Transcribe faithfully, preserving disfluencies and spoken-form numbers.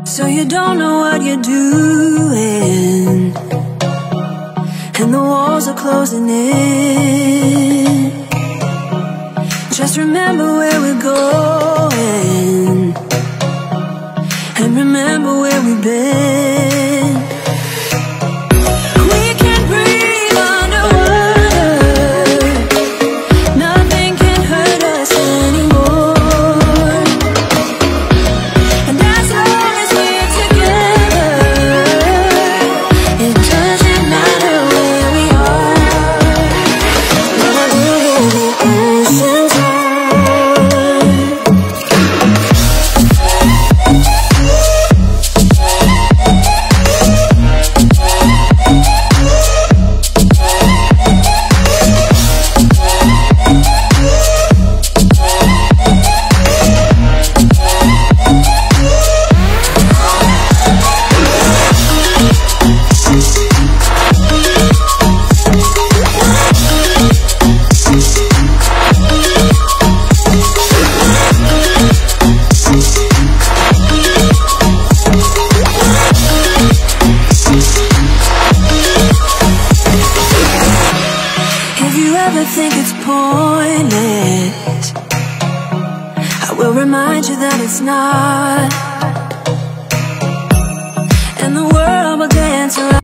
So you don't know what you're doing, and the walls are closing in. Just remember where we're going, and remember where we've been. We can breathe underwater, nothing can hurt us anymore. And as long as we're together, it doesn't matter where we are. Over the ocean's think it's pointless, I will remind you that it's not, and the world will dance around.